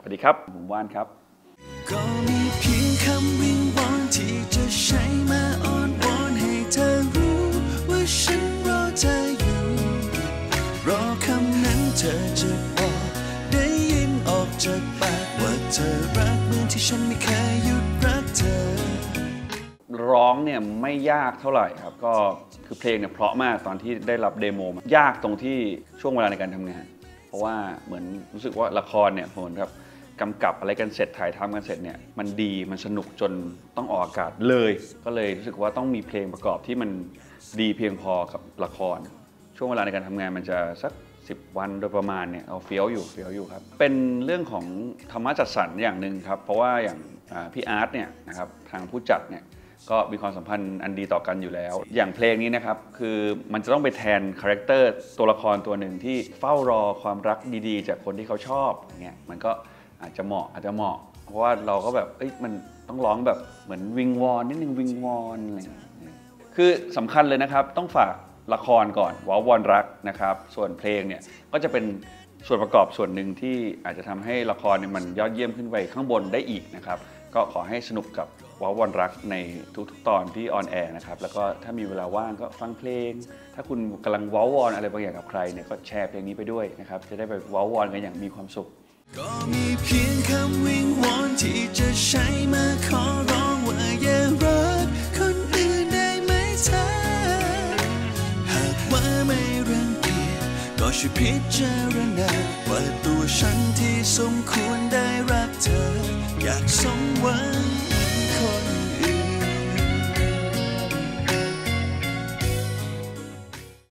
สวัสดีครับผมว่านครับก็มีเพียงคำวิงวอนที่จะใช้มาอ้อนวอนให้เธอรู้ว่าฉันรอเธออยู่รอคำนั้นเธอจะบอกได้ยินออกจากปากว่าเธอรักเหมือนที่ฉันไม่เคยหยุดรักเธอร้องเนี่ยไม่ยากเท่าไหร่ครับก็คือเพลงเนี่ยเพราะมากตอนที่ได้รับเดโมยากตรงที่ช่วงเวลาในการทำงานเพราะว่าเหมือนรู้สึกว่าละครเนี่ยเหมือนกับกำกับอะไรกันเสร็จถ่ายทำกันเสร็จเนี่ยมันดีมันสนุกจนต้องออกอากาศเลยก็เลยรู้สึกว่าต้องมีเพลงประกอบที่มันดีเพียงพอกับละครช่วงเวลาในการทำงานมันจะสัก10 วันโดยประมาณเนี่ยเอาเฟี้ยวอยู่ครับเป็นเรื่องของธรรมะจัดสรรอย่างหนึ่งครับเพราะว่าอย่างพี่อาร์ตเนี่ยนะครับทางผู้จัดเนี่ยก็มีความสัมพันธ์อันดีต่อกันอยู่แล้วอย่างเพลงนี้นะครับคือมันจะต้องไปแทนคาแรคเตอร์ตัวละครตัวหนึ่งที่เฝ้ารอความรักดีๆจากคนที่เขาชอบเงี้ยมันก็อาจจะเหมาะเพราะว่าเราก็แบบมันต้องร้องแบบเหมือนวิงวอนนิดนึงวิงวอนอะไรอย่างเงี้ยคือสำคัญเลยนะครับต้องฝากละครก่อนว้าววอนรักนะครับส่วนเพลงเนี่ยก็จะเป็นส่วนประกอบส่วนหนึ่งที่อาจจะทำให้ละครเนี่ยมันยอดเยี่ยมขึ้นไปข้างบนได้อีกนะครับก็ขอให้สนุกกับว้าววอนรักในทุกๆตอนที่ออนแอร์นะครับแล้วก็ถ้ามีเวลาว่างก็ฟังเพลงถ้าคุณกำลังว้าววอนอะไรบางอย่างกับใครเนี่ยก็แชร์เพลงนี้ไปด้วยนะครับจะได้ไปว้าววอนกันอย่างมีความสุขก็มีเพียงคำวิงวอนที่จะใช้มาขอร้องว่าอย่ารักคนอื่นได้ไหมเธอหากว่าไม่รังเกียจก็ช่วยพิจารณาว่าตัวฉันที่สมควรได้รักเธออยากสมหวังเหมือนคน